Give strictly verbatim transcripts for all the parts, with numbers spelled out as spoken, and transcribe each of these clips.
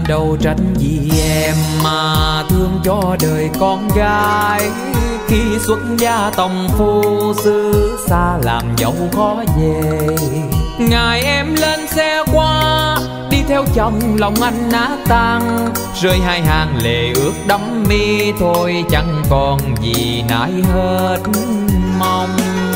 đâu tránh vì em mà thương cho đời con gái. Khi xuất gia tòng phu xứ xa làm dâu khó về. Ngày em lên xe qua đi theo chồng lòng anh nát tan. Rơi hai hàng lệ ướt đẫm mi thôi chẳng còn gì nãi hết mong.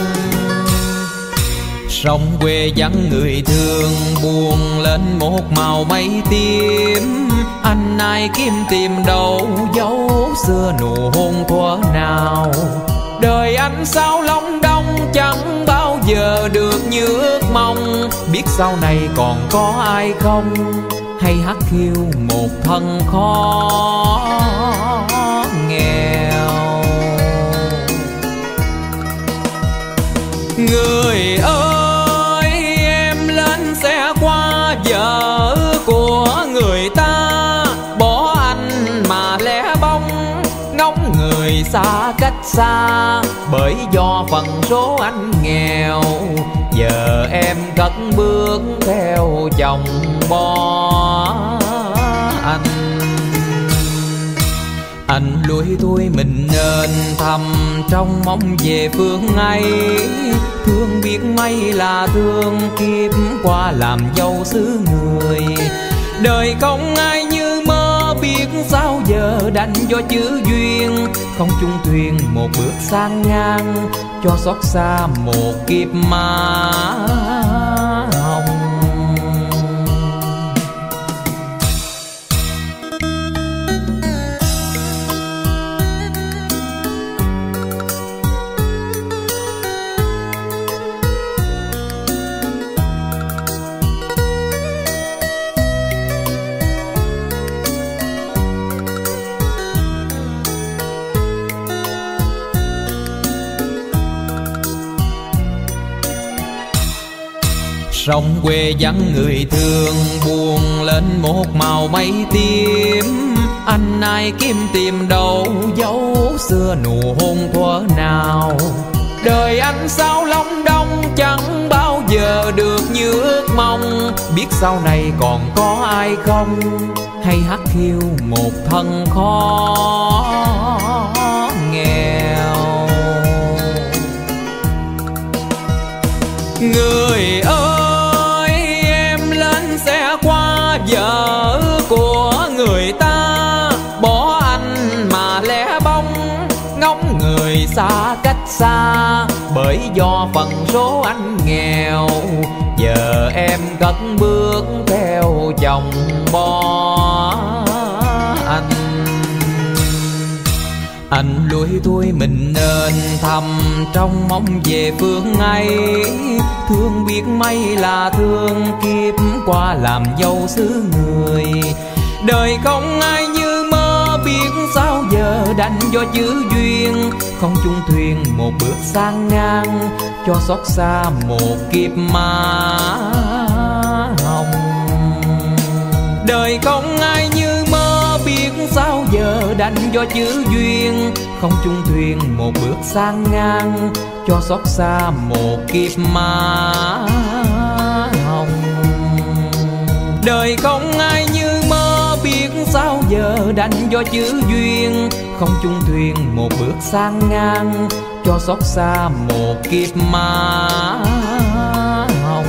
Sông quê vắng người thương buồn lên một màu mây tím. Anh ai kiếm tìm đâu dấu xưa nụ hôn thuở nào. Đời anh sao long đong chẳng bao giờ được như ước mong. Biết sau này còn có ai không hay hắt hiu một thân khó nghèo. Người ơi em lên xe qua vợ của người ta. Bỏ anh mà lẻ bóng ngóng người xa cách xa. Bởi do phần số anh nghèo giờ em cất bước theo chồng bỏ anh. Anh lủi tôi mình nên thầm trong mong về phương ấy. Thương biết mấy là thương kiếp qua làm dâu xứ người. Đời không ai như mơ biết sao giờ đành do chữ duyên. Không chung thuyền một bước sang ngang cho xót xa một kiếp má hồng. Sông quê vắng người thương buồn lên một màu mây tím. Anh ai kiếm tìm đâu dấu xưa nụ hôn thuở nào. Đời anh sao long đong chẳng bao giờ được như ước mong. Biết sau này còn có ai không hay hắt hiu một thân khó nghèo. Người ơi em lên xe qua vợ của người ta. Bỏ anh mà lẻ bóng ngóng người xa cách xa. Bởi do phần số anh nghèo giờ em cất bước theo chồng bỏ anh. Anh lủi tôi mình nên thầm trong mong về phương ấy. Thương biết mấy là thương kiếp qua làm dâu xứ người. Đời không ai như mơ biết sao giờ đành do chữ duyên. Không chung thuyền một bước sang ngang cho xót xa một kiếp má hồng. Đời không ai như mơ biết sao giờ đành do chữ duyên. Không chung thuyền một bước sang ngang cho xót xa một kiếp má hồng. Đời không ai như mơ biết sao giờ đành do chữ duyên. Không chung thuyền một bước sang ngang cho xót xa một kiếp má hồng.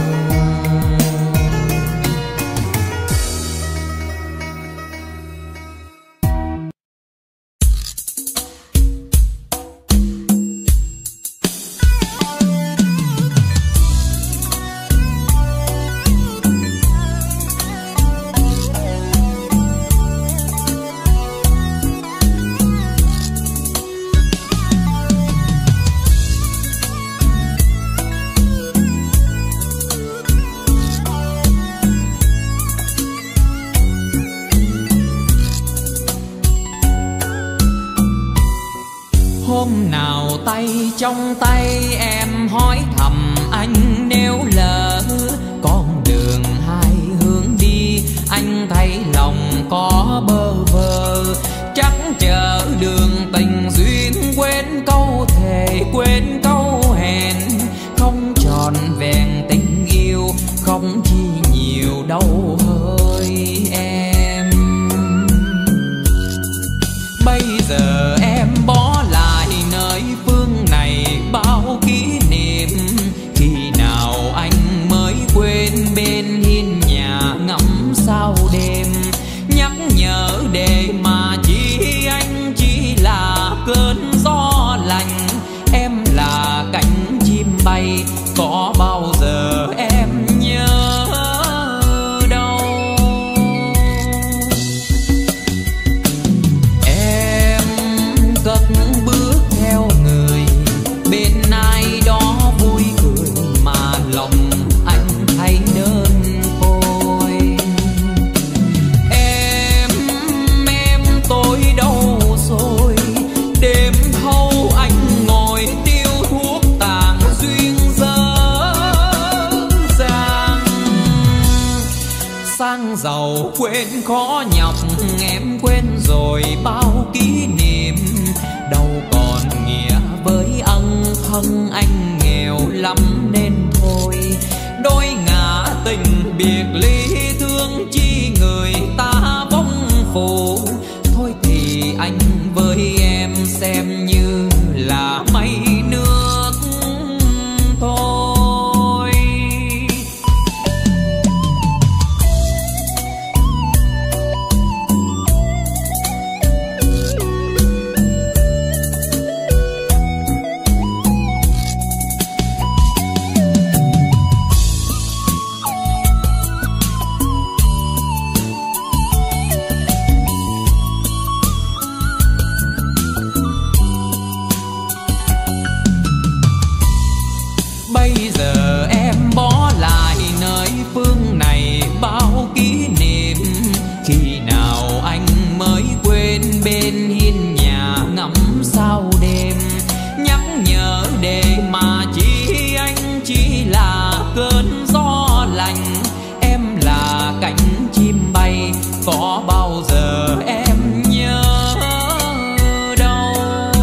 Hôm nào tay trong tay em hỏi thầm anh nếu lỡ con đường hai hướng đi. Anh thấy lòng có bơ vơ chắc chờ đường tình duyên. Quên câu thề quên câu hẹn không tròn vẹn tình yêu không chi nhiều đâu hỡi em. giờ em bỏ lại nơi phương này bao kỷ niệm, khi nào anh mới quên bên hiên nhà ngắm sao đêm. Nhắc nhở để mà chi anh chỉ là cơn gió lạnh, em là cánh chim bay có bao giờ em nhớ đâu. Em cất bước theo người bên ai đó vui cười, mà lòng anh thấy đơn côi. Em em tôi đâu rồi, đêm thâu anh ngồi tiêu thuốc tàn duyên dở dàng. Sang giàu quên khó nhọc, em quên rồi bao kỷ niệm, đâu còn nghĩa với ân thân anh nghèo lắm nên thôi. Đôi ngã tình biệt ly thương chi người ta bóng phù, thôi thì anh với em xem như là mây nước thôi. Bây giờ em bỏ lại nơi phương này bao kỷ niệm, khi nào anh mới quên bên hiên nhà ngắm sao đêm. Nhắc nhở để mà chi anh chỉ là cơn gió lạnh, em là cánh chim bay có bao giờ em nhớ đâu.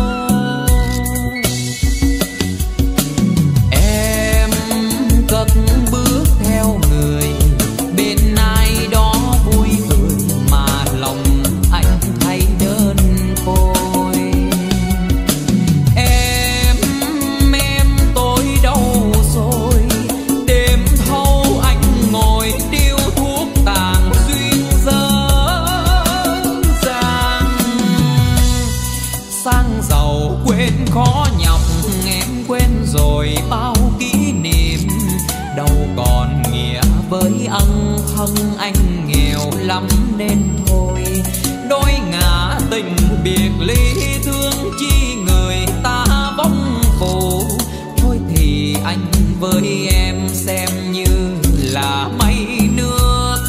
Em cất bước theo người bên ai đó vui cười, mà lòng anh thấy đơn côi. Em em tôi đâu rồi, đêm thâu anh ngồi điêu thuốc tàn duyên dở dàng. Sang giàu quên khó nhọc, em quên rồi bao kỷ niệm, đâu còn nghĩa với ân thân anh nghèo lắm nên thôi. Đôi ngã tình biệt ly thương chi người ta bóng phù, thôi thì anh với em xem như là mây nước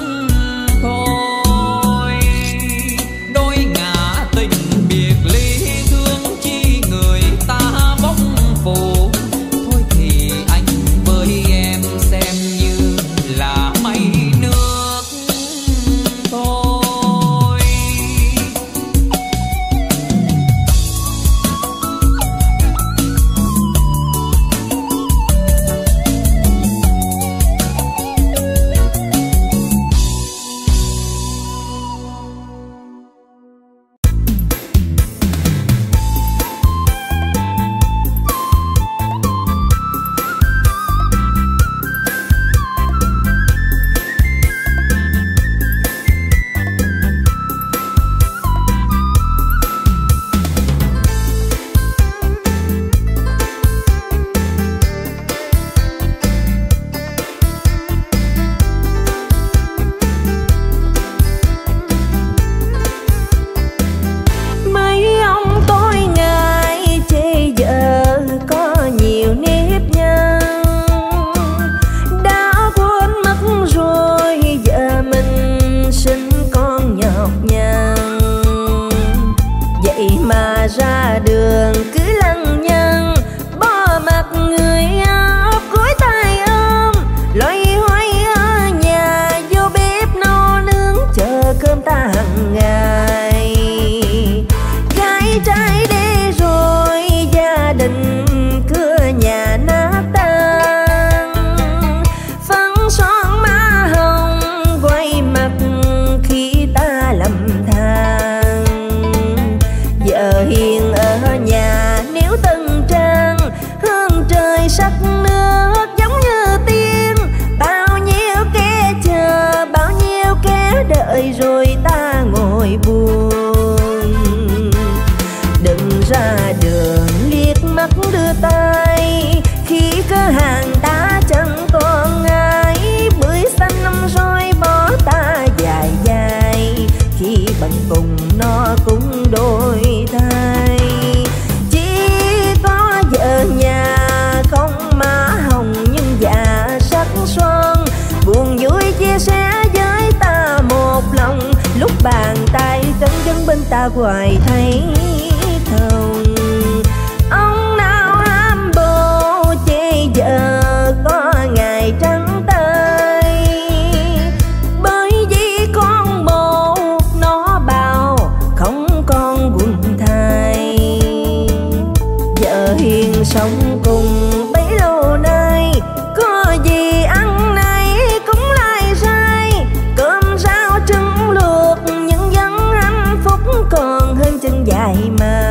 thôi. Đôi ngã tình biệt ly thương chi người ta bóng phù, thôi thì anh với em xem như là mây nước thôi. ta hoài thấy không. Ông nào ham bồ chê vợ có ngày trắng tay, bởi vì con bồ nó bao không con quần thai. Vợ hiền sống cùng bấy lâu nay, có gì ăn nay cũng lại sai. Cơm rau trứng luộc nhưng vẫn hạnh phúc còn hơn chân dài mà.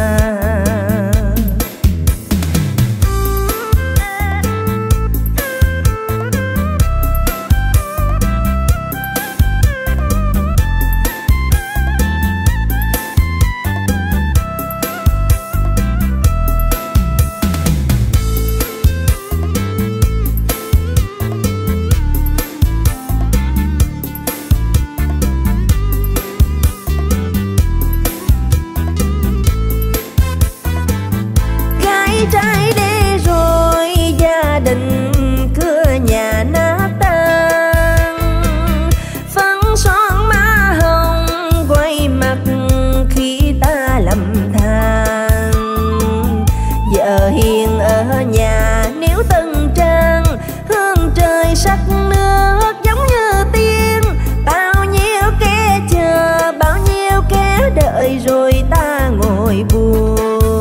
Trái đê rồi gia đình cửa nhà nát tan, phấn son má hồng quay mặt khi ta lầm than. Vợ hiền ở nhà nếu tân trang, hương trời sắc nước giống như tiên. Bao nhiêu kẻ chờ, bao nhiêu kẻ đợi rồi ta ngồi buồn.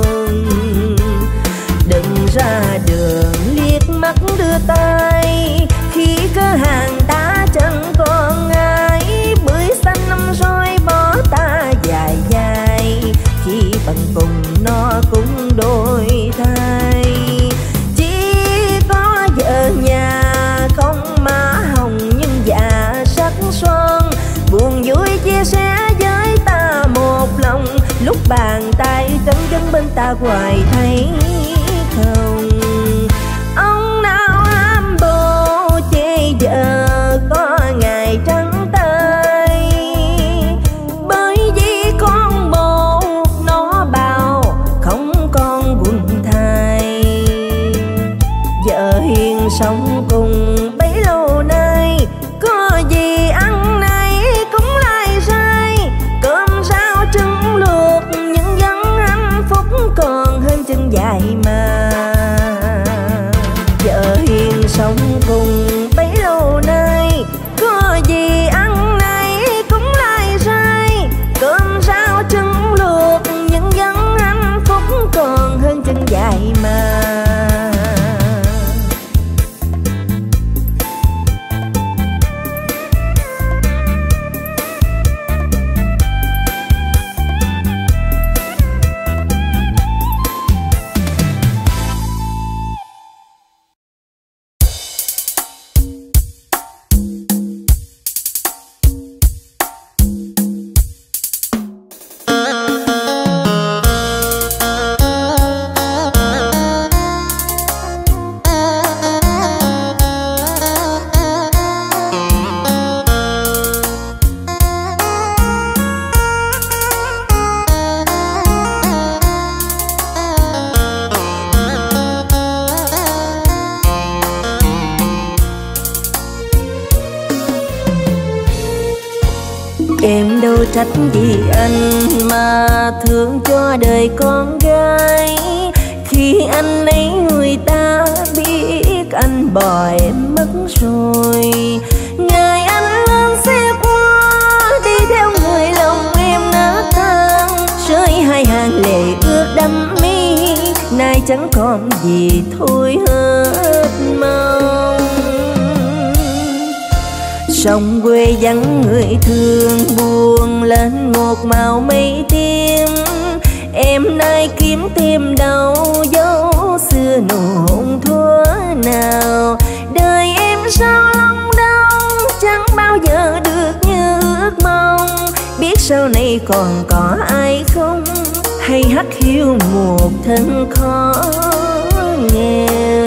Ra đường liếc mắt đưa tay, khi cửa hàng ta chẳng còn ai. Bưởi xanh năm rồi bỏ ta dài dài, khi bằng cùng nó cũng đổi thay. Chỉ có vợ nhà không má hồng nhưng dạ sắc son, buồn vui chia sẻ với ta một lòng. Lúc bàn tay trấn chân bên ta hoài thấy không. Ông nào ham bồ chê vợ có ngày trắng tay, bởi vì con bồ nó bao không con quần thai. Vợ hiền sống cùng bấy lâu nay, có gì ăn nay cũng lại sai. Cơm rau trứng luộc nhưng vẫn hạnh phúc còn hơn chân dài mà. Vợ hiền sống cùng bấy lâu nay, có gì ăn nay cũng lại sai. Cơm rau trứng luộc nhưng vẫn hạnh phúc còn hơn chân dài mà. Em đâu trách gì anh mà thương cho đời con gái. Khi anh lấy người ta biết anh bỏ em mất rồi. Ngày anh lên xe qua đi theo người lòng em nát than, rơi hai hàng lệ ướt đẫm mi, nay chẳng còn gì thôi hết mong. Sông quê vắng người thương buồn lên một màu mây tím. Em nay kiếm tìm đâu dấu xưa nụ hôn thuở nào. Đời em sao lòng đau chẳng bao giờ được như ước mong. Biết sau này còn có ai không, hay hắt hiu một thân khó nghèo.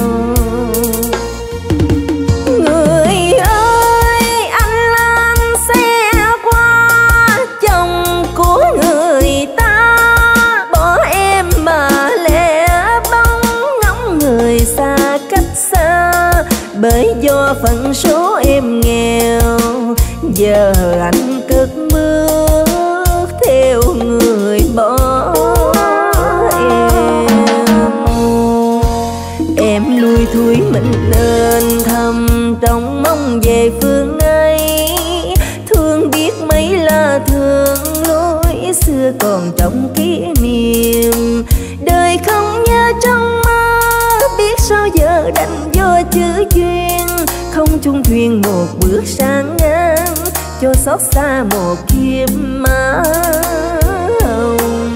Bởi do phận số em nghèo, giờ anh cất bước theo thui mình nên thầm trong mong về phương ấy. Thương biết mấy là thương lối xưa còn trong kỷ niệm. Đời không nhớ trong mơ, biết sao giờ đành do chữ duyên. Không chung thuyền một bước sang ngang, cho xót xa một kiếp má hồng.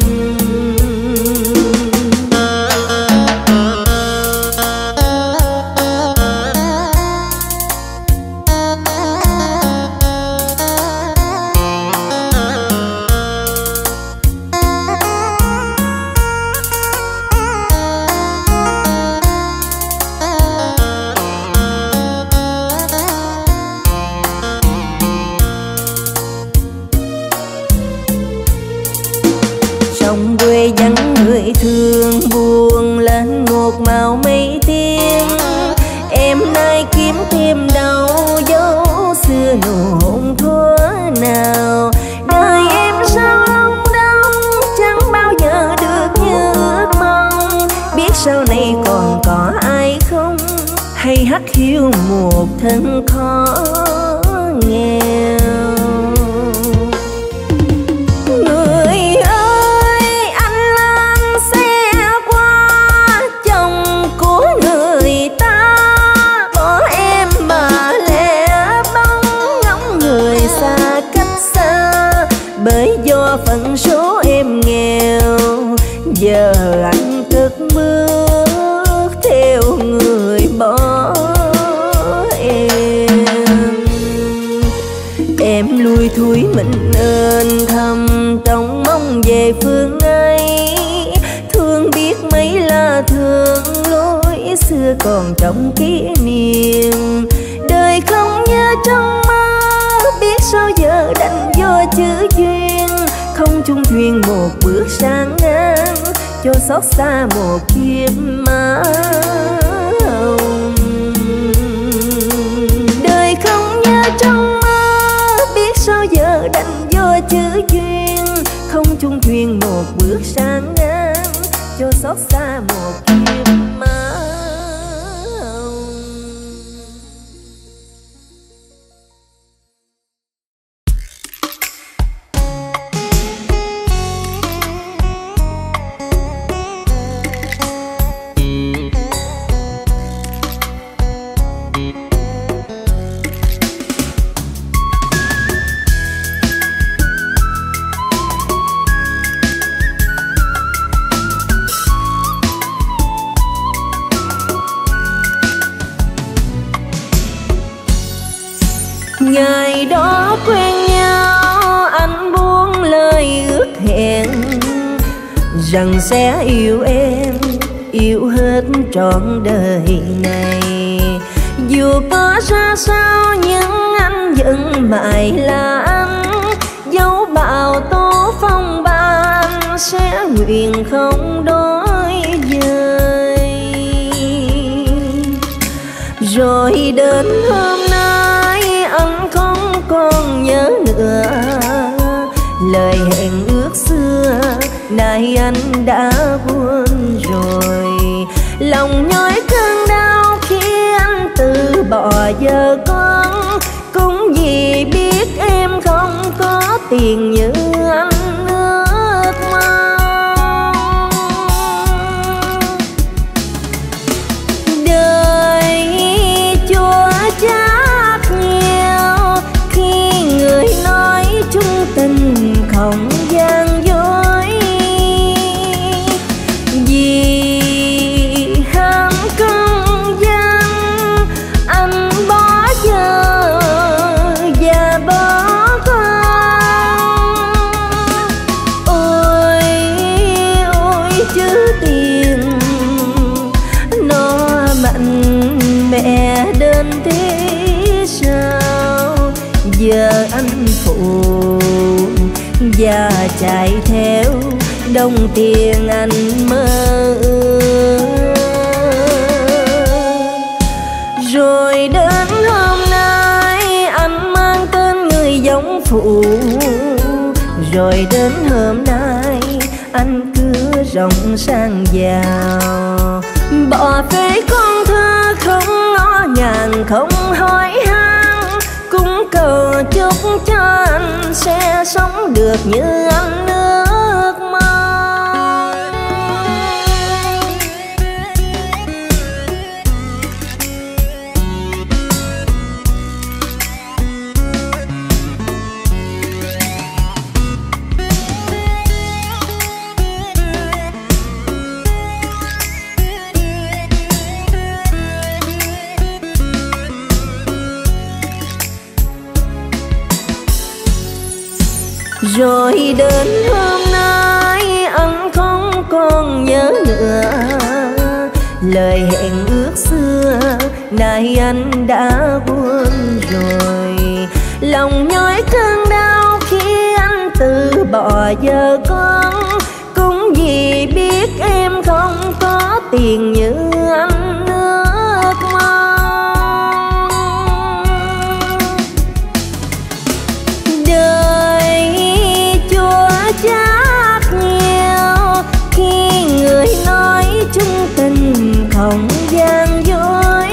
Thương buồn lên một màu mây tím. Em nay kiếm thêm đâu dấu xưa nụ hôn thuở nào. Đời em sao long đong chẳng bao giờ được như ước mong. Biết sau này còn có ai không, hay hắt hiu một thân khó nghèo. Phận số em nghèo, giờ anh cất bước theo người bỏ em. Em lui thui mình nên thầm trong mong về phương ấy. Thương biết mấy là thương lối xưa còn trong kỷ niệm. Đời không nhớ trong mơ, biết sao giờ đành do chữ duyên. Không chung thuyền một bước sang ngang, cho xót xa một kiếp má hồng. Đời không nhớ trong mơ, biết sao giờ đành do chữ duyên. Không chung thuyền một bước sang ngang, cho xót xa một kiếp má hồng. Ngày đó quen nhau anh buông lời ước hẹn rằng sẽ yêu em, yêu hết trọn đời này. Dù có ra sao nhưng anh vẫn mãi là anh. Dẫu bao tố phong ba anh sẽ nguyện không đổi dời. Rồi đến hôm nay anh không còn nhớ nữa lời hẹn ước xưa, nay anh đã quên rồi. Lòng nhói cơn đau khi anh từ bỏ giờ con, cũng vì biết em không có tiền như anh ước mong. Đời chua chát nhiều khi người nói chung tình không gian dối. Vì ham công danh anh bỏ giờ và bỏ con. Ôi ôi chứ tiền nó mạnh mẽ đến thế sao. Giờ anh phụ và chạy theo đồng tiền anh mơ ước. Rồi đến hôm nay anh mang tên người giống phụ. Rồi đến hôm nay anh cứ rộng sang giàu, bỏ phế con thơ ngàn không hỏi han, cũng cầu chúc cho anh sẽ sống được như anh ước mong. Rồi đến hôm nay anh không còn nhớ nữa lời hẹn ước xưa, nay anh đã quên rồi. Lòng nhói cơn đau khi anh từ bỏ giờ con, cũng vì biết em không có tiền như anh ước mong. Chắc nhiều khi người nói chung tình không gian dối,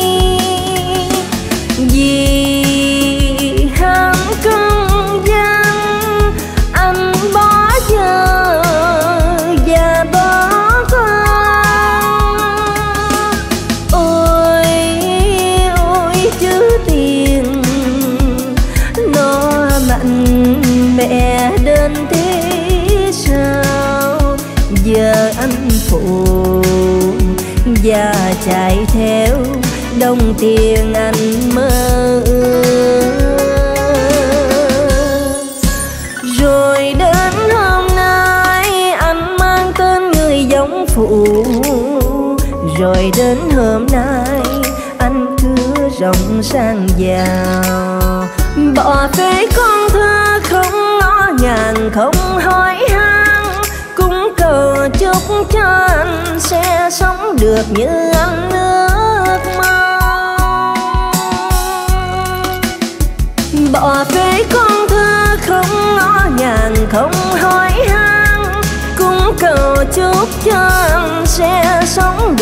vì ham công danh anh bỏ giờ và bỏ con. Ôi ôi chứ tiền nó mạnh mẽ đến thế sao, giờ anh phụ và chạy theo đồng tiền anh mơ ước. Rồi đến hôm nay anh mang tên người giống phụ, rồi đến hôm nay anh cứ rộng sang giàu, bỏ phế con thơ không ngó ngàng không hỏi han, cũng cầu chúc cho anh sẽ sống được như anh ước mong. Bỏ phế con thơ không ngó ngàng không hỏi han, cũng cầu chúc cho anh sẽ sống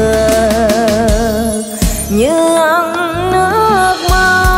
được như anh ước mong.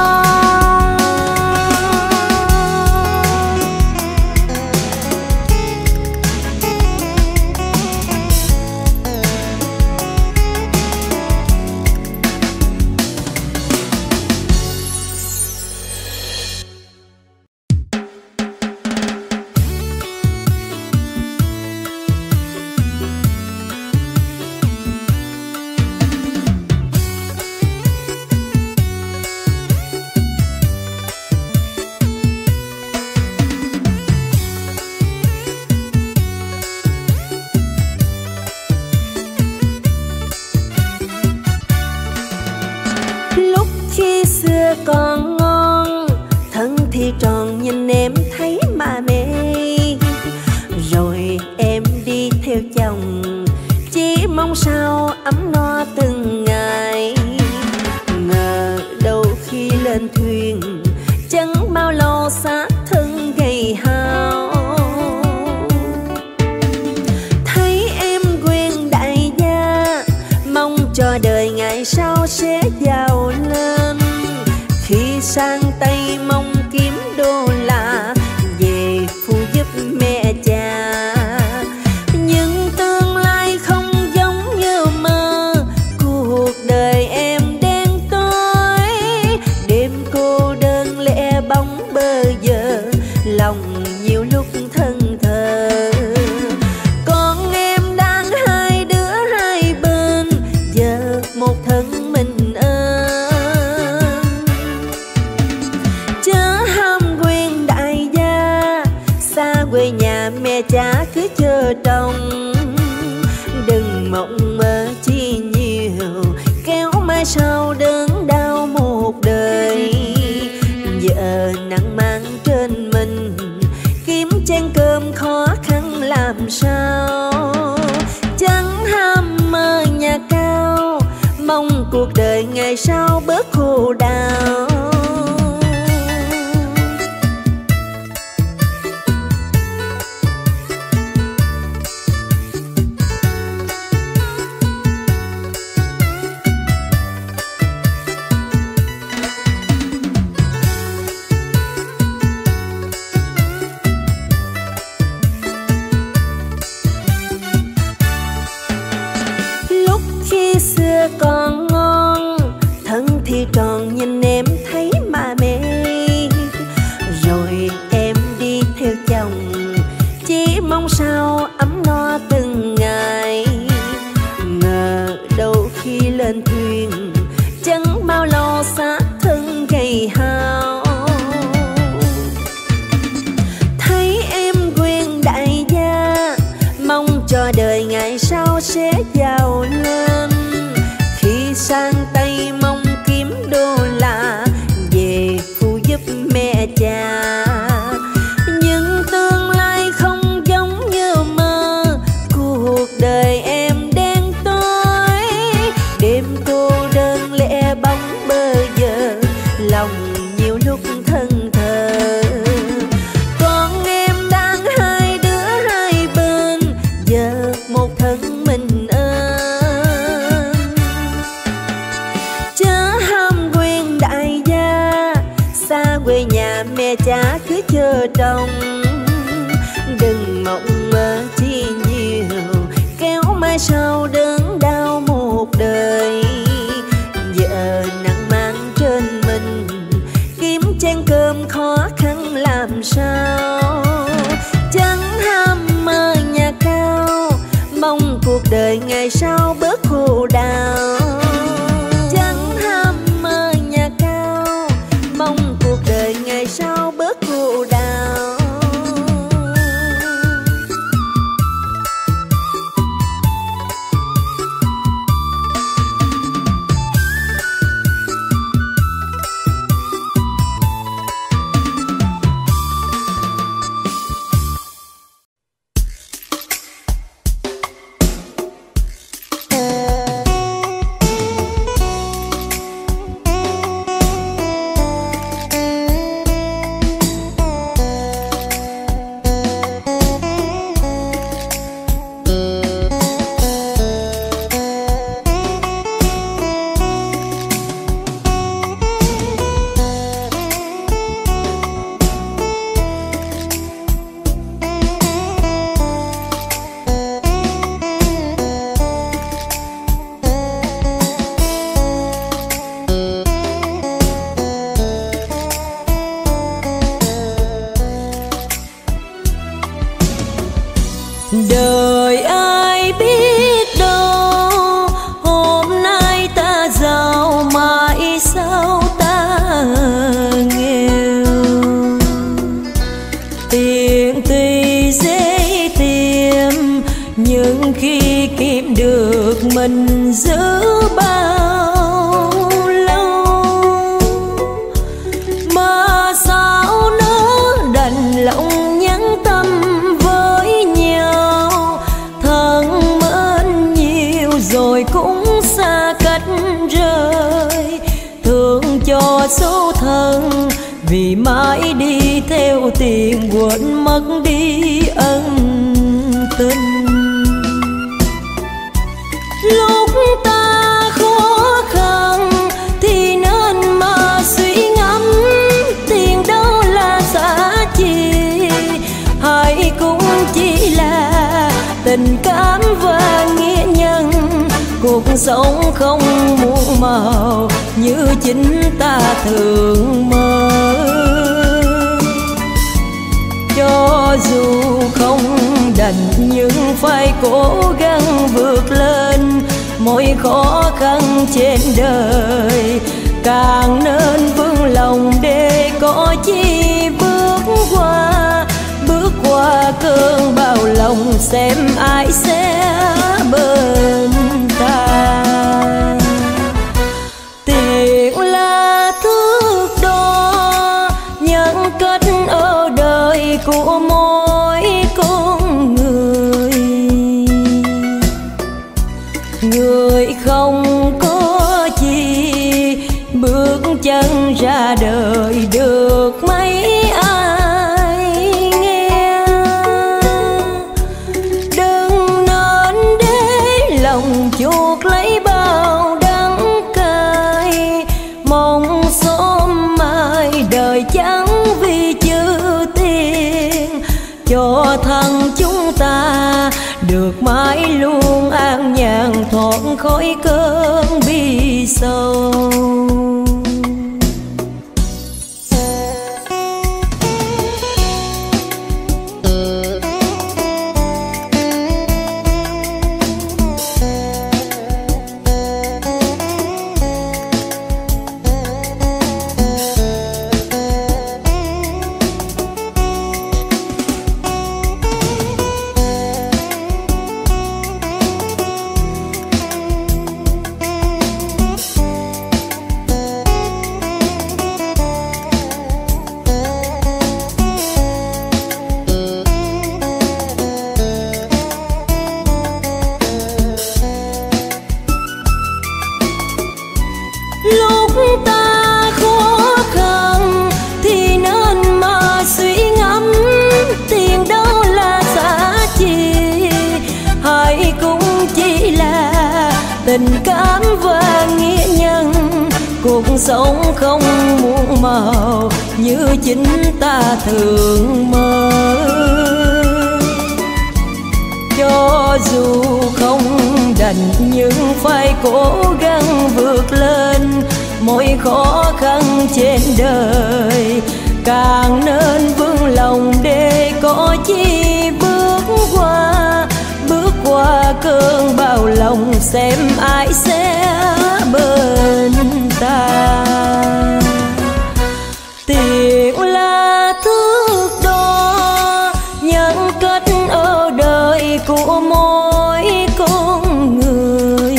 Còn ngon thân thì tròn nhìn em thấy mà mê, rồi em đi theo chồng chỉ mong sao ấm no từng ngày. Ngờ đâu khi lên thuyền chẳng bao lâu xác thân gầy hao, thấy em quen đại gia mong cho đời ngày sau sẽ giàu lên. Khi sang tay mong kiếm đô la về phụ giúp mẹ cha, nhưng tương lai không giống như mơ, cuộc đời em đen tối, đêm cô đơn lẻ bóng bơ vơ, lòng nhiều lúc thân thờ. Con em đang hai đứa hai bên, giờ một thân mình quê nhà mẹ cha cứ chờ trông. Đừng mộng mơ chi nhiều, kéo mai sau đớn đau một đời. Giờ nặng mang trên mình, kiếm chén cơm khó khăn làm sao. Chẳng ham mơ nhà cao, mong cuộc đời ngày sau bớt khổ đau. sao ấm no từng ngày. Ngờ đâu khi lên thuyền chẳng bao lâu xác thân gầy hao. Thấy em quen đại gia mong cho đời ngày sau sẽ giàu lên. Khi sang tay mong kiếm đô la về phụ giúp mẹ cha. Nhưng tương lai không giống như mơ, cuộc đời em đen tối. Đêm cô đơn lẻ bóng bơ vơ, lòng nhiều lúc thân thờ. Còn em đang hai đứa hai bên, giờ một thân mình ơn. Chớ ham quen đại gia, xa quê nhà mẹ cha cứ chờ trông. Đừng mộng mơ chi nhiều, kéo mai sau đớn đau một đời. Giờ nặng mang trên mình, kiếm chén cơm khó khăn làm sao. Chẳng ham mơ nhà cao, mong cuộc đời ngày sau bớt khổ đau. Chẳng ham mơ nhà cao, mong cuộc đời ngày sau bớt khổ đau. Đời ai biết đâu, hôm nay ta giàu mai sau ta nghèo. Tiền tuy dễ tìm, nhưng khi kiếm được mình giữ bao lâu. Mà sao nó đành lòng nhắn tâm với nhau, thân mến nhiều rồi cũng xa cách rời. Thương cho số thân vì mãi đi theo tiền, quên mất đi ân tình. Lúc ta khó khăn thì nên mà suy ngẫm, tiền đâu là giá trị, hay cũng chỉ là tình cảm và nghĩa nhân. Cuộc sống không muôn màu như chính ta thường mơ. Cho dù không đành nhưng phải cố gắng vượt lên mọi khó khăn trên đời. Càng nên vững lòng để có chi bước qua, bước qua cơn bão lòng, xem ai sẽ bên ta. Tiền là thước đo nhân cách ở đời của mỗi con người. Người không có chi bước chân ra đời được mấy ai nghe. Đừng nên để lòng chuột lấy bao đắng cay, mong sớm mai đời chẳng vì chữ tiền. Cho thân chúng ta được mãi luôn an nhàn, thoát khỏi cơn bi sầu. tình cảm và nghĩa nhân. Cuộc sống không muôn màu như chính ta thường mơ. Cho dù không đành nhưng phải cố gắng vượt lên mọi khó khăn trên đời. Càng nên vững lòng để có chi bước qua, bước qua cơn bão lòng xem ai sẽ bên ta. Tiền là thước đo nhân cách ở đời của mỗi con người.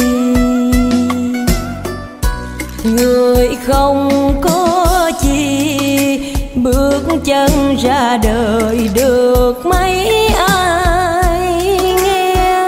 Người không có chi bước chân ra đời được mấy ai nghe.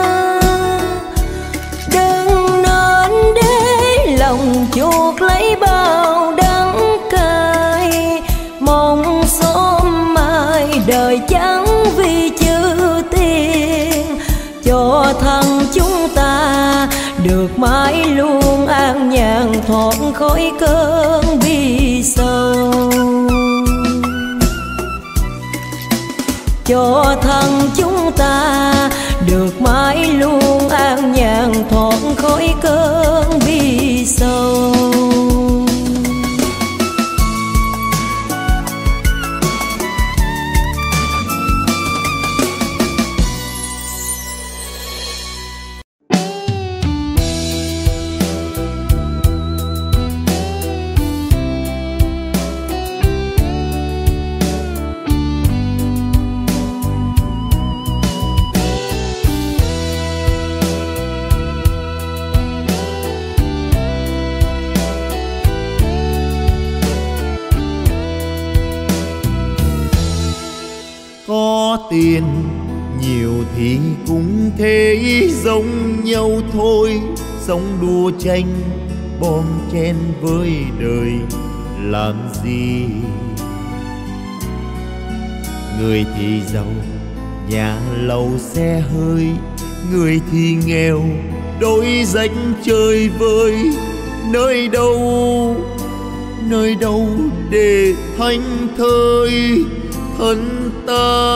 Đừng nên để lòng chuột lấy bao đắng cay, mong sớm mai đời chẳng vì chữ tiền. Cho thân chúng ta được mãi luôn an nhàn thoát khỏi cơn bi sầu. Cho thân chúng ta được mãi luôn an nhàn thoát khỏi cơn bi sầu. Tiền nhiều thì cũng thế giống nhau thôi, sống đua tranh bon chen với đời làm gì. Người thì giàu nhà lầu xe hơi, người thì nghèo đôi rách chơi vơi. Nơi đâu nơi đâu để thanh thơi thân ta.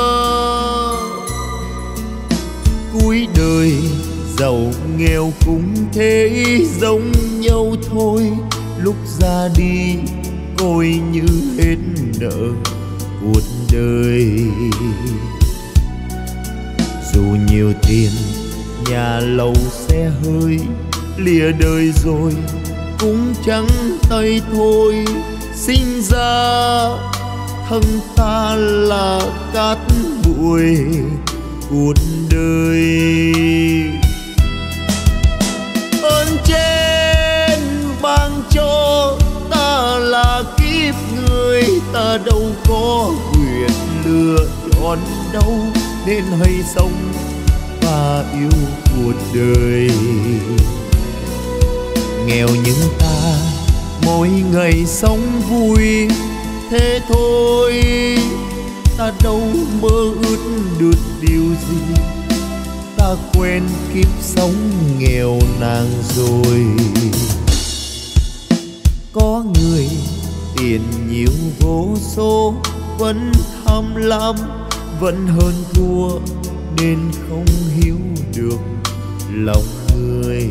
Cuối đời giàu nghèo cũng thế giống nhau thôi, lúc ra đi coi như hết nợ cuộc đời. Dù nhiều tiền nhà lầu xe hơi, lìa đời rồi cũng trắng tay thôi. Sinh ra thân ta là cát bụi cuộc đời. Ơn trên ban cho ta là kiếp người, ta đâu có quyền lựa chọn đâu, nên hãy sống và yêu cuộc đời. Nghèo nhưng ta mỗi ngày sống vui thế thôi, ta đâu mơ ước được điều gì. Ta quen kiếp sống nghèo nàn rồi. Có người tiền nhiều vô số vẫn tham lam, vẫn hơn thua nên không hiểu được lòng người.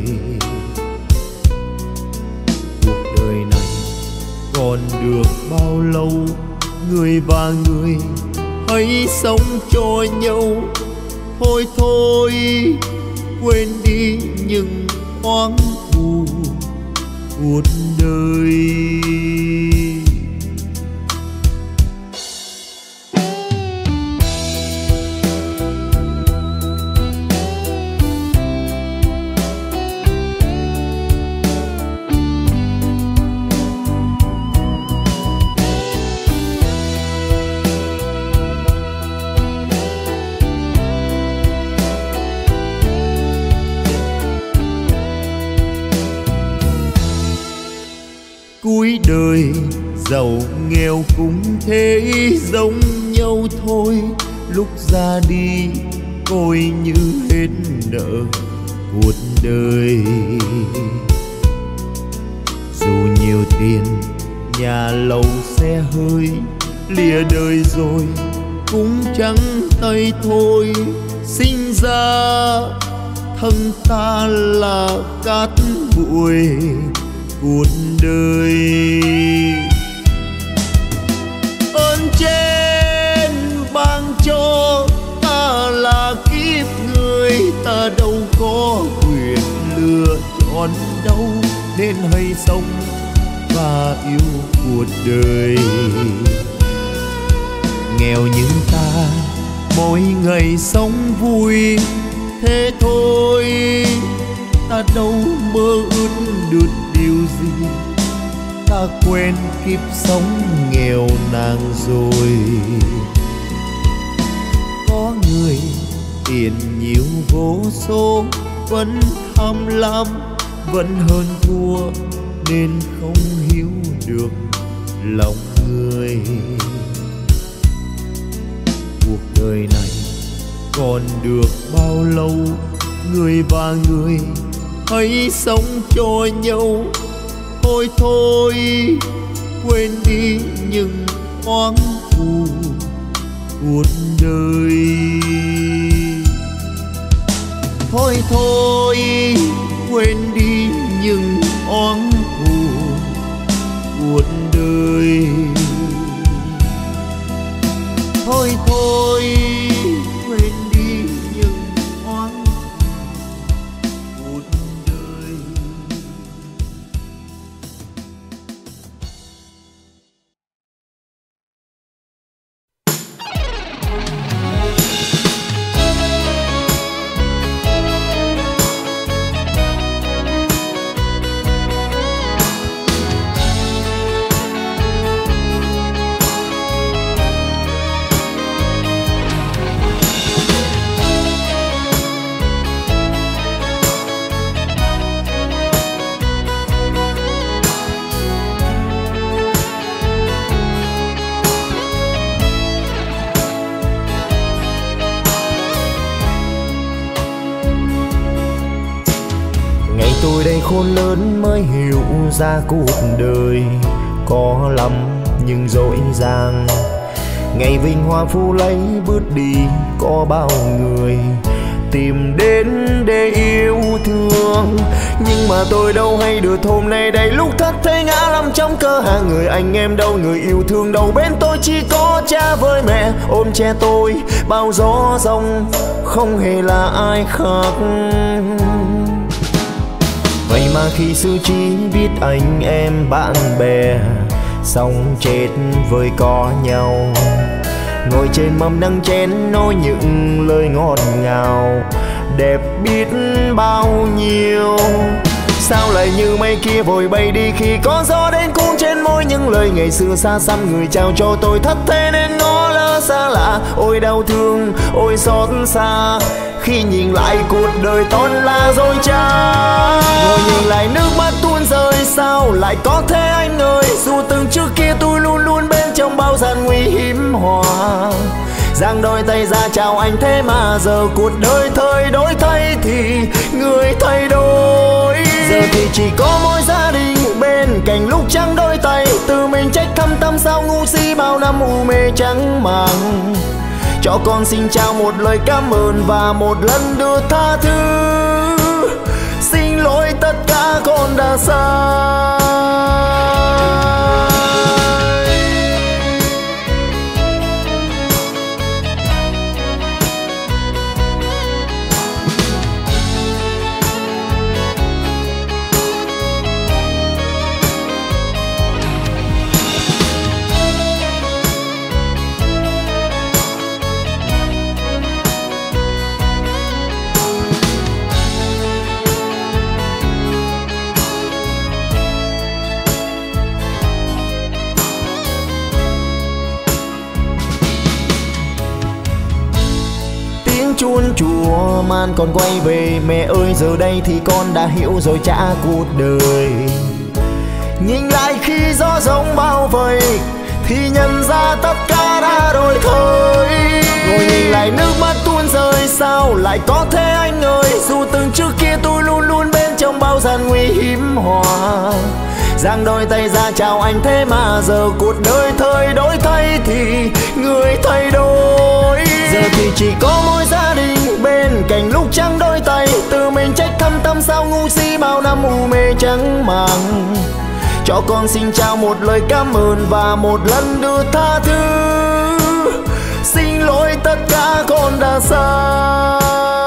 Cuộc đời này còn được bao lâu, người và người hãy sống cho nhau. Thôi thôi quên đi những oán thù cuộc đời. Cuối đời giàu nghèo cũng thế giống nhau thôi, lúc ra đi coi như hết nợ cuộc đời. Dù nhiều tiền, nhà lầu xe hơi, lìa đời rồi cũng chẳng tay thôi. Sinh ra thân ta là cát bụi cuộc đời. Ơn trên ban cho ta là kiếp người, ta đâu có quyền lựa chọn đâu, nên hãy sống và yêu cuộc đời. Nghèo như ta mỗi ngày sống vui thế thôi, ta đâu mơ ước được điều gì. Ta quen kiếp sống nghèo nàn rồi. Có người tiền nhiều vô số, vẫn tham lam, vẫn hơn thua, nên không hiểu được lòng người. Cuộc đời này còn được bao lâu, người và người hãy sống cho nhau. Thôi thôi quên đi những oán thù cuộc đời. Thôi thôi quên đi những oán thù cuộc đời. Thôi thôi quên đi những oán thù cuộc đời. Tôi đây khôn lớn mới hiểu ra cuộc đời có lắm nhưng dối dàng. Ngày vinh hoa phú lấy bước đi, có bao người tìm đến để yêu thương. Nhưng mà tôi đâu hay được hôm nay đây lúc thất thế ngã lắm trong cơ hàng. Người anh em đâu, người yêu thương đâu, bên tôi chỉ có cha với mẹ ôm che tôi bao gió giông, không hề là ai khác. Vậy mà khi xưa chỉ biết anh em bạn bè, sống chết với có nhau, ngồi trên mâm nắng chén nói những lời ngọt ngào, đẹp biết bao nhiêu. Sao lại như mây kia vội bay đi khi có gió đến cuốn trên môi những lời ngày xưa xa xăm. Người trao cho tôi thất thế nên ngó lơ xa lạ. Ôi đau thương, ôi xót xa, khi nhìn lại cuộc đời toan là dối trá. Ngồi nhìn lại nước mắt tuôn rơi, sao lại có thế anh ơi. Dù từng trước kia tôi luôn luôn bên trong bao gian nguy hiểm hòa, giang đôi tay ra chào anh, thế mà giờ cuộc đời thời đổi thay thì người thay đổi. Giờ thì chỉ có mỗi gia đình bên cạnh lúc trắng đôi tay, tự mình trách thâm tâm sao ngu si bao năm u mê trắng màng. Cho con xin trao một lời cảm ơn và một lần đưa tha thứ. Xin lỗi tất cả con đã sai. Chuông chùa man còn quay về, mẹ ơi giờ đây thì con đã hiểu rồi trả cuộc đời. Nhìn lại khi gió giông bao vây thì nhận ra tất cả đã đổi thay. Ngồi nhìn lại nước mắt tuôn rơi, sao lại có thế anh ơi. Dù từng trước kia tôi bao gian nguy hiểm họa. Giang đôi tay ra chào anh thế mà giờ cuộc đời thời đổi thay thì người thay đổi. Giờ thì chỉ có mỗi gia đình bên cạnh lúc trắng đôi tay, tự mình trách thâm tâm sao ngu si bao năm u mê chẳng màng. Cho con xin trao một lời cảm ơn và một lần đưa tha thứ. Xin lỗi tất cả con đã sai.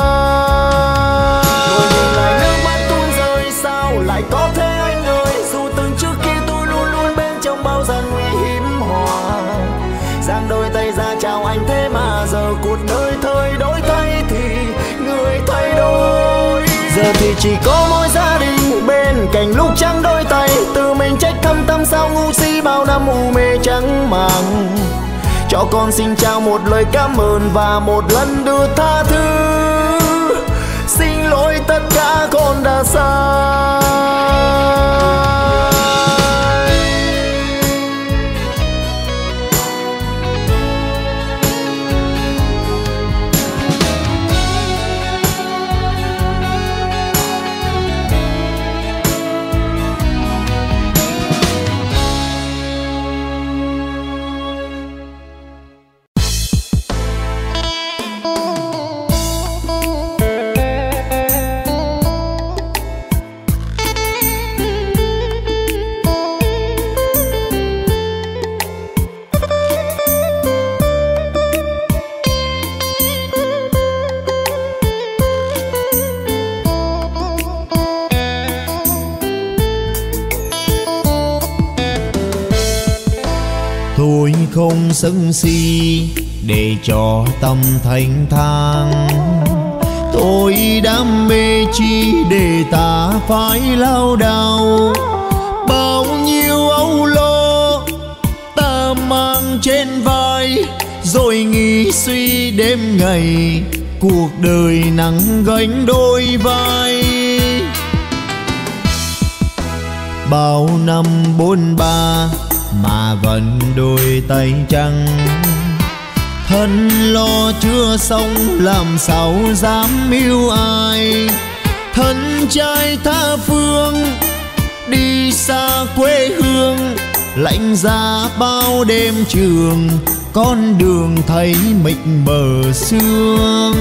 Rồi nhìn lại nước mắt tuôn rơi sao lại có thế anh ơi. Dù từng trước kia tôi luôn luôn bên trong bao gian nguy hiểm họa. Giang đôi tay ra chào anh thế mà giờ cuộc đời thời đổi thay thì người thay đổi. Giờ thì chỉ có mỗi gia đình bên cạnh lúc trắng đôi tay, tự mình trách thâm tâm sao ngu si bao năm u mê chẳng màng. Cho con xin trao một lời cảm ơn và một lần đưa tha thứ. Xin lỗi tất cả con đã sai. Tôi không sân si để cho tâm thanh thang. Tôi đam mê chi để ta phải lao đao. Bao nhiêu âu lo ta mang trên vai, rồi nghĩ suy đêm ngày cuộc đời nặng gánh đôi vai. Bao năm bôn ba mà vẫn đôi tay trắng, thân lo chưa xong làm sao dám yêu ai. Thân trai tha phương đi xa quê hương, lạnh giá bao đêm trường con đường thấy mịt mờ sương.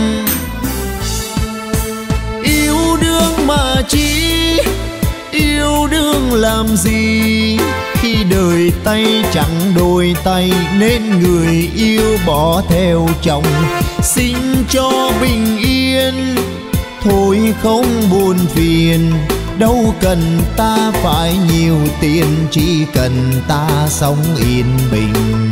Yêu đương mà chi, yêu đương làm gì, khi đời tay chẳng đôi tay nên người yêu bỏ theo chồng. Xin cho bình yên thôi không buồn phiền, đâu cần ta phải nhiều tiền, chỉ cần ta sống yên bình.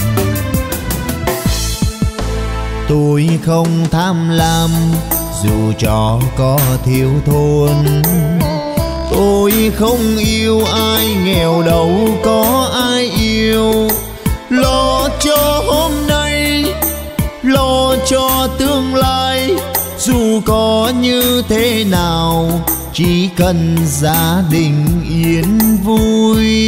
Tôi không tham lam dù cho có thiếu thốn, tôi không yêu ai nghèo đâu có ai yêu. Lo cho hôm nay, lo cho tương lai, dù có như thế nào chỉ cần gia đình yên vui.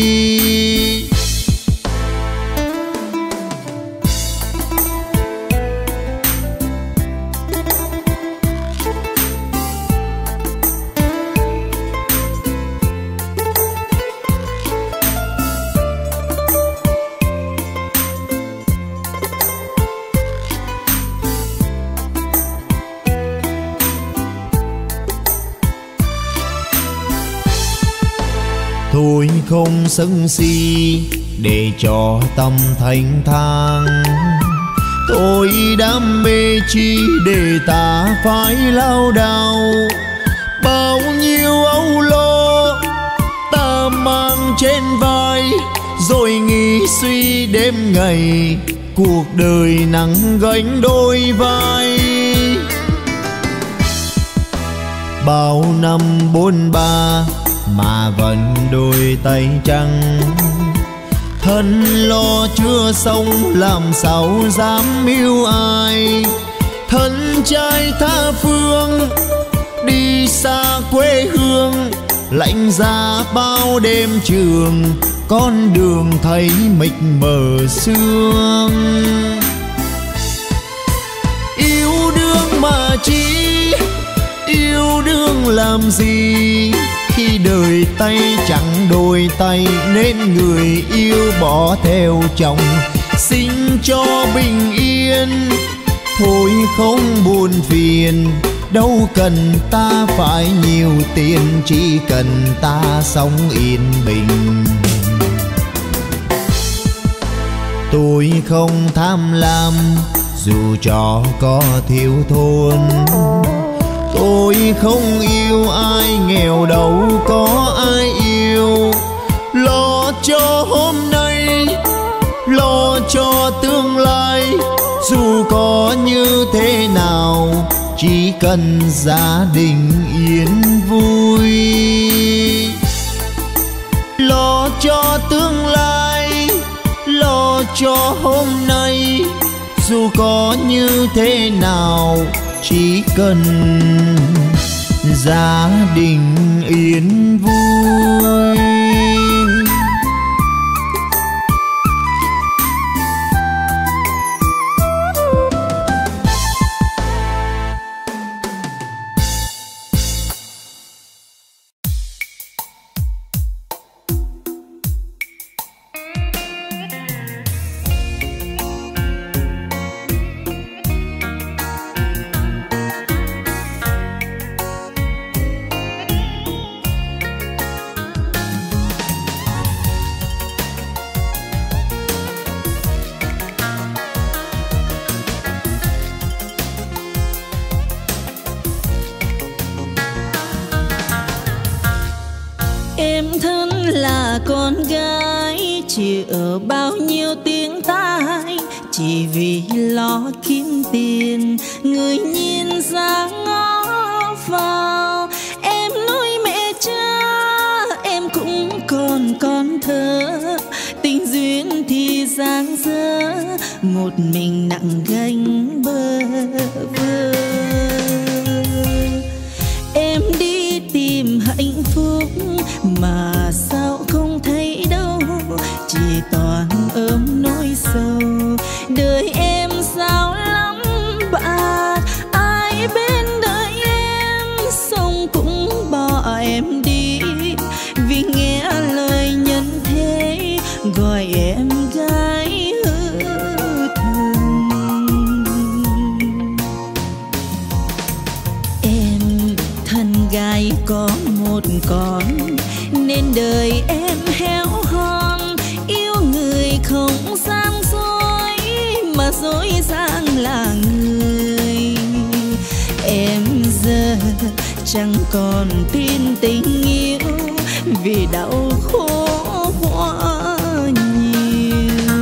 Tôi không sân si để cho tâm thanh thang. Tôi đam mê chi để ta phải lao đao. Bao nhiêu âu lo ta mang trên vai, rồi nghĩ suy đêm ngày cuộc đời nặng gánh đôi vai. Bao năm bôn ba mà vẫn đôi tay trắng, thân lo chưa xong làm sao dám yêu ai. Thân trai tha phương đi xa quê hương, lạnh giá bao đêm trường con đường thấy mịt mờ sương. Yêu đương mà chi, yêu đương thương làm gì, khi đời tay chẳng đôi tay nên người yêu bỏ theo chồng. Xin cho bình yên, thôi không buồn phiền, đâu cần ta phải nhiều tiền, chỉ cần ta sống yên bình. Tôi không tham lam dù cho có thiếu thốn, tôi không yêu ai nghèo đâu có ai yêu. Lo cho hôm nay, lo cho tương lai, dù có như thế nào chỉ cần gia đình yên vui. Lo cho tương lai, lo cho hôm nay, dù có như thế nào chỉ cần gia đình yên vui. Con gái chỉ ở bao nhiêu tiếng tai, chỉ vì lo kiếm tiền, người nhìn ra ngó vào. Em nuôi mẹ cha, em cũng còn con thơ, tình duyên thì giang dở, một mình nặng gánh bơ vơ. Em đi tìm hạnh phúc mà sao không thấy đâu, chỉ toàn ôm nỗi sầu. Đời em sao lắm bạc, ai bên đời em sống cũng bỏ em đi, vì nghe lời nhân thế gọi em gái hư thơm. Em thân gái có một con nên đời em héo hon, yêu người không gian dối mà dối dàng là người. Em giờ chẳng còn tin tình yêu vì đau khổ quá nhiều.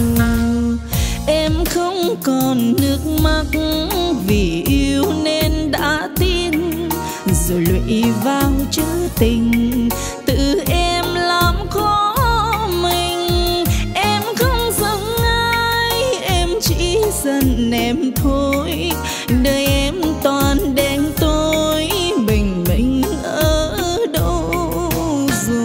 Em không còn nước mắt vì yêu nên đã tin, rồi lụy vào chữ tình tự em làm khó mình. Em không giận ai, em chỉ giận em thôi. Đời em toàn đen tối, bình minh ở đâu rồi?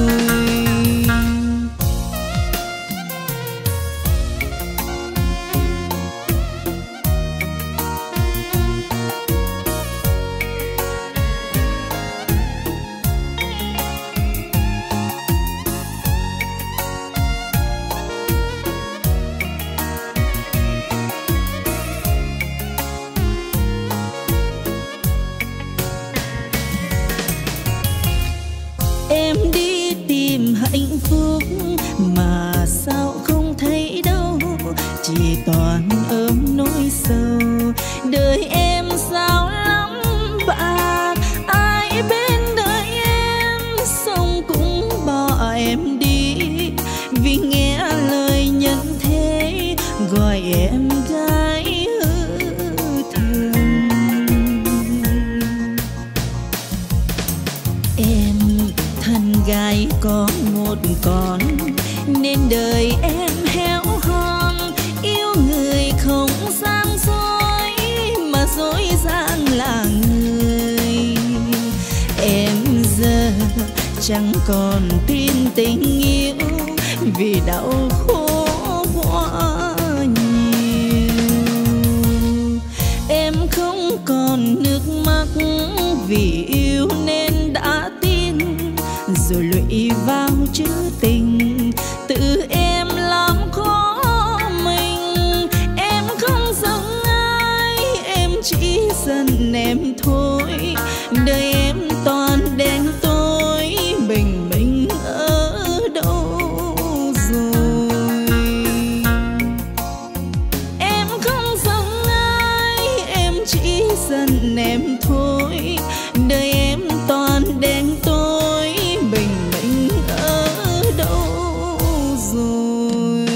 Em đi tìm hạnh phúc mà sao không thấy đâu, chỉ toàn ôm nỗi sầu. Đời em sao lắm bạc, ai bên đời em sống cũng bỏ em đi, vì nghe lời nhân thế gọi em gái hư thơm. Em thân gái có một con nên đời em héo hon, yêu người không gian dối mà dối dàng là người. Em giờ chẳng còn tin tình yêu vì đau khổ quá nhiều. Em không còn nước mắt vì yêu yêu nên đã tin, rồi lụy vào chữ tình, tự em làm khó mình. Em không giận ai, em chỉ giận em thôi. Đời em toàn đen tối, bình minh ở đâu rồi? Em không giận ai, em chỉ giận em thôi. Đời em toàn đen tối, bình minh ở đâu rồi?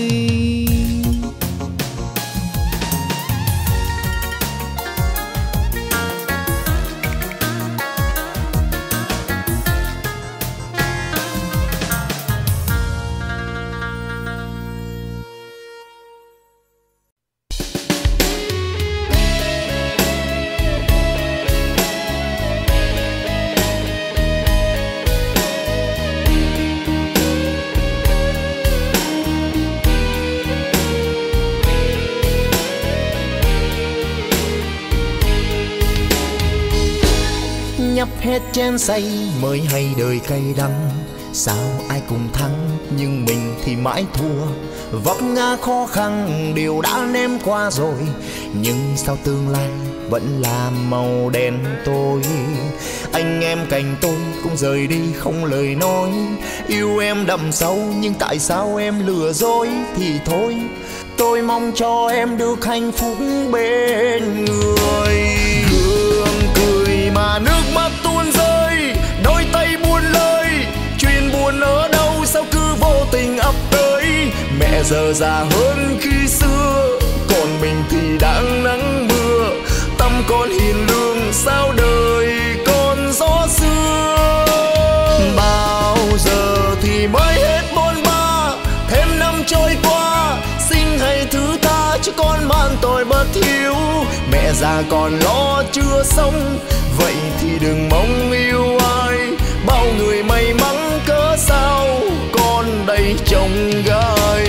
Nhấp hết chén say mới hay đời cay đắng. Sao ai cùng thắng nhưng mình thì mãi thua. Vấp ngã khó khăn điều đã ném qua rồi, nhưng sao tương lai vẫn là màu đen tối. Anh em cạnh tôi cũng rời đi không lời nói. Yêu em đậm sâu nhưng tại sao em lừa dối thì thôi. Tôi mong cho em được hạnh phúc bên người. Gương cười mà nước mắt tuôn rơi, đôi tay buôn lời. Chuyện buồn ở đâu sao cứ vô tình ập tới. Mẹ giờ già hơn khi xưa, còn mình thì đang nắng mưa. Tâm con hiền lương sao đời con gió xưa. Bao giờ thì mới hết bôn ba, thêm năm trôi qua. Xin hãy thứ tha chứ con mang tội bất hiếu. Mẹ già còn lo chưa xong, vậy thì đừng mong yêu ai. Bao người may mắn cớ sao con đây chồng gái.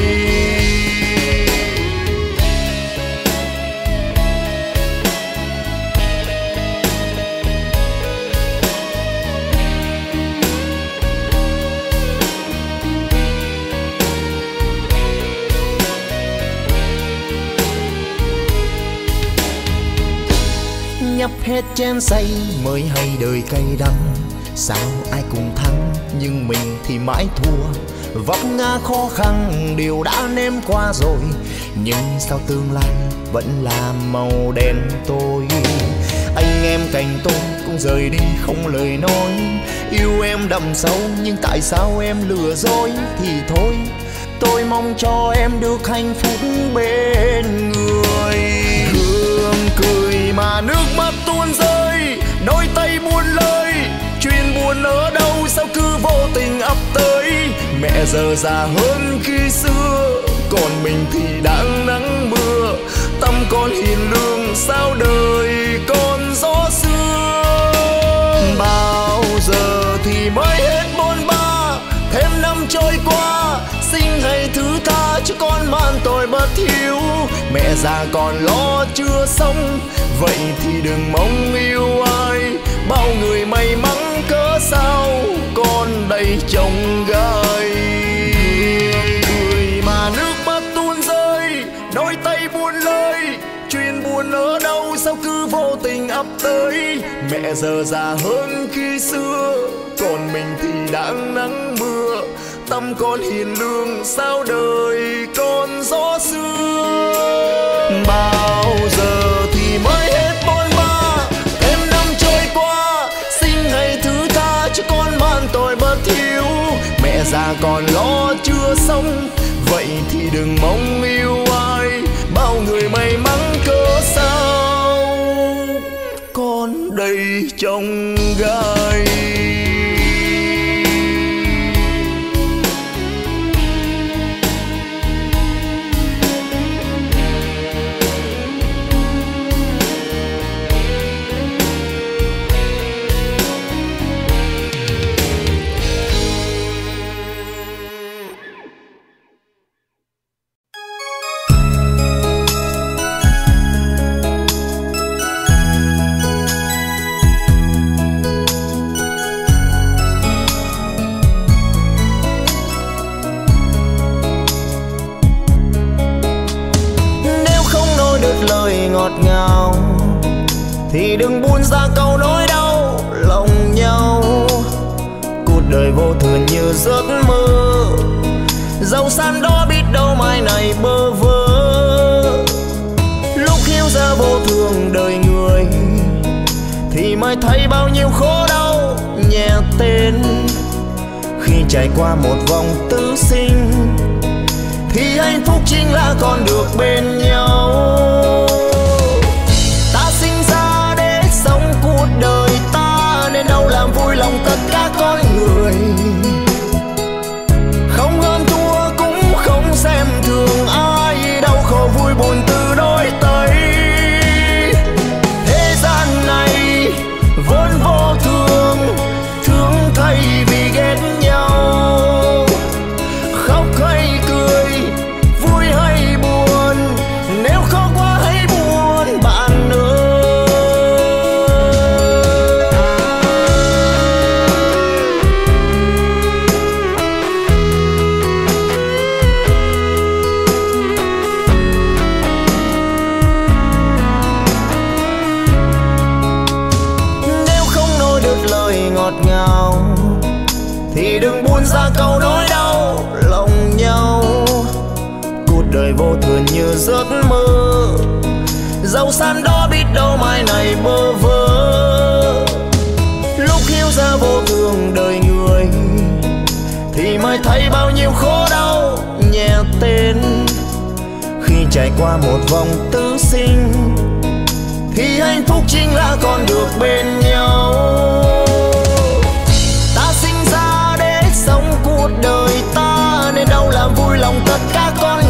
Nhấp hết chén say mới hay đời cay đắng. Sao ai cùng thắng nhưng mình thì mãi thua. Vấp ngã khó khăn điều đã ném qua rồi, nhưng sao tương lai vẫn là màu đen tối. Anh em cạnh tôi cũng rời đi không lời nói. Yêu em đậm sâu nhưng tại sao em lừa dối thì thôi. Tôi mong cho em được hạnh phúc bên người. Gương cười mà nước mắt tuôn rơi, đôi tay buôn lời. Chuyện buồn ở đâu sao cứ vô tình ập tới. Mẹ giờ già hơn khi xưa, còn mình thì đang nắng mưa. Tâm con hiền lương sao đời con gió xưa. Bao giờ thì mới hết bôn ba, thêm năm trôi qua. Xin hãy thứ tha chứ con mang tội bất hiếu. Mẹ già còn lo chưa xong, vậy thì đừng mong yêu ai. Bao người may mắn cớ sao con đây chồng gái. Cười mà nước mắt tuôn rơi, đôi tay buôn lời. Chuyện buồn ở đâu sao cứ vô tình ập tới. Mẹ giờ già hơn khi xưa, còn mình thì đang nắng mưa. Tâm con hiền lương sao đời con gió xưa. Bao giờ thì mới hết bôn ba, thêm năm trôi qua. Xin hãy thứ tha chứ con mang tội bất hiếu. Mẹ già còn lo chưa xong, vậy thì đừng mong yêu ai. Bao người may mắn cớ sao con đây chồng gái. thì đừng buôn ra câu nỗi đau lòng nhau. Cuộc đời vô thường như giấc mơ, dẫu san đó biết đâu mai này bơ vơ. Lúc hiểu ra vô thường đời người thì mới thấy bao nhiêu khổ đau nhẹ tên. Khi trải qua một vòng tứ sinh thì hạnh phúc chính là còn được bên nhau. Ta sinh ra để sống cuộc đời ta, nên đâu làm vui lòng tất cả con người. Không hơn thua cũng không xem thường ai, đau khổ vui buồn từ đôi tay. Thế gian này vốn vô thường, thương thay vì ghét nhau. Khóc hay cười, vui hay buồn, nếu khó quá hãy buồn bạn ơi. Nếu không nói được lời ngọt ngào thì đừng buôn ra câu nỗi đau lòng nhau. Cuộc đời vô thường như giấc mơ, dẫu san đó biết đâu mai này bơ vơ. Lúc hiểu ra vô thường đời người thì mới thấy bao nhiêu khổ đau nhẹ tên. Khi trải qua một vòng tứ sinh thì hạnh phúc chính là còn được bên nhau. Ta sinh ra để sống cuộc đời ta, nên đâu làm vui lòng tất cả con